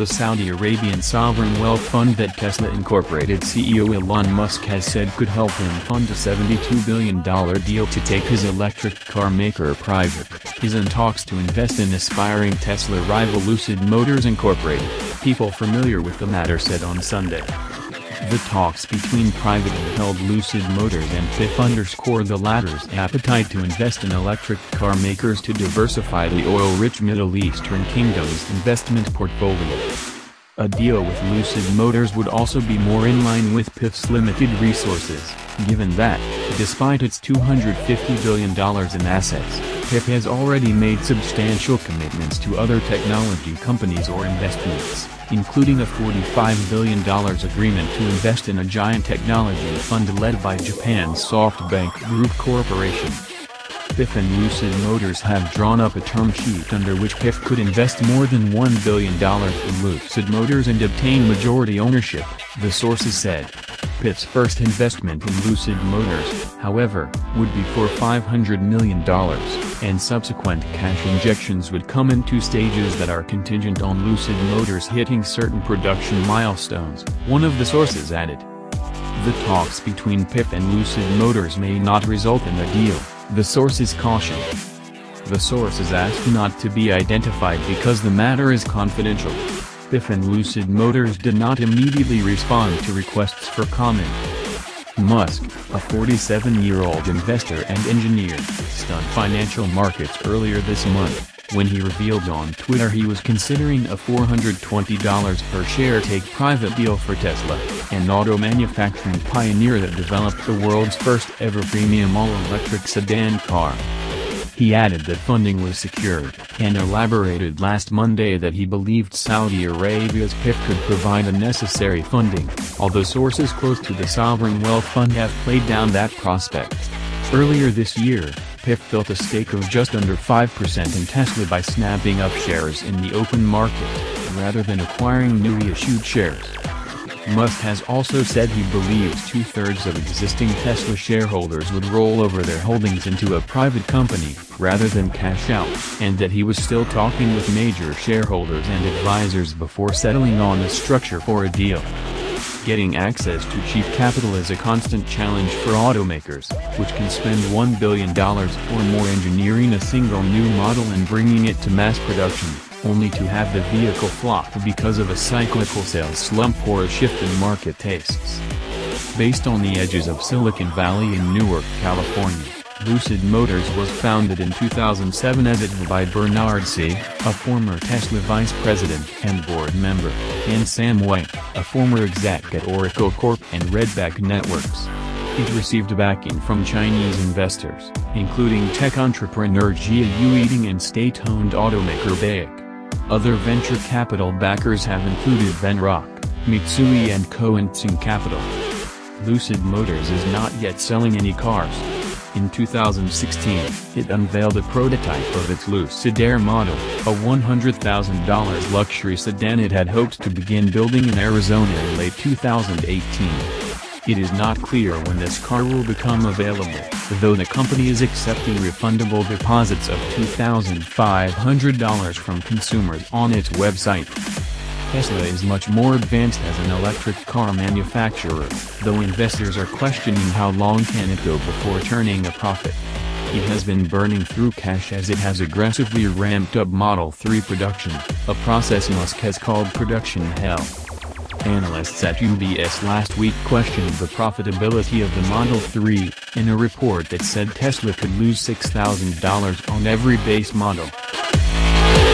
the Saudi Arabian sovereign wealth fund that Tesla Incorporated CEO Elon Musk has said could help him fund a $72 billion deal to take his electric car maker private, is in talks to invest in aspiring Tesla rival Lucid Motors Incorporated, people familiar with the matter said on Sunday. The talks between privately held Lucid Motors and PIF underscore the latter's appetite to invest in electric car makers to diversify the oil-rich Middle Eastern kingdom's investment portfolio. A deal with Lucid Motors would also be more in line with PIF's limited resources, given that, despite its $250 billion in assets, PIF has already made substantial commitments to other technology companies or investments, including a $45 billion agreement to invest in a giant technology fund led by Japan's SoftBank Group Corporation. PIF and Lucid Motors have drawn up a term sheet under which PIF could invest more than $1 billion in Lucid Motors and obtain majority ownership, the sources said. PIF's first investment in Lucid Motors, however, would be for $500 million, and subsequent cash injections would come in two stages that are contingent on Lucid Motors hitting certain production milestones, one of the sources added. The talks between PIF and Lucid Motors may not result in a deal, the sources cautioned. The sources asked not to be identified because the matter is confidential. PIF and Lucid Motors did not immediately respond to requests for comment. Musk, a 47-year-old investor and engineer, stunned financial markets earlier this month, when he revealed on Twitter he was considering a $420 per share take-private deal for Tesla, an auto manufacturing pioneer that developed the world's first ever premium all-electric sedan car. He added that funding was secured, and elaborated last Monday that he believed Saudi Arabia's PIF could provide the necessary funding, although sources close to the sovereign wealth fund have played down that prospect. Earlier this year, PIF built a stake of just under 5% in Tesla by snapping up shares in the open market, rather than acquiring newly issued shares. Musk has also said he believes two-thirds of existing Tesla shareholders would roll over their holdings into a private company, rather than cash out, and that he was still talking with major shareholders and advisors before settling on a structure for a deal. Getting access to cheap capital is a constant challenge for automakers, which can spend $1 billion or more engineering a single new model and bringing it to mass production, only to have the vehicle flop because of a cyclical sales slump or a shift in market tastes. Based on the edges of Silicon Valley in Newark, California, Lucid Motors was founded in 2007 as it by Bernard C., a former Tesla vice president and board member, and Sam Wang, a former exec at Oracle Corp. And Redback Networks. It received backing from Chinese investors, including tech entrepreneur Jia Yu and state-owned automaker BAIC. Other venture capital backers have included Venrock, Mitsui and Cohenson Capital. Lucid Motors is not yet selling any cars. In 2016, it unveiled a prototype of its Lucid Air model, a $100,000 luxury sedan it had hoped to begin building in Arizona in late 2018. It is not clear when this car will become available, though the company is accepting refundable deposits of $2,500 from consumers on its website. Tesla is much more advanced as an electric car manufacturer, though investors are questioning how long can it go before turning a profit. It has been burning through cash as it has aggressively ramped up Model 3 production, a process Musk has called production hell. Analysts at UBS last week questioned the profitability of the Model 3, in a report that said Tesla could lose $6,000 on every base model.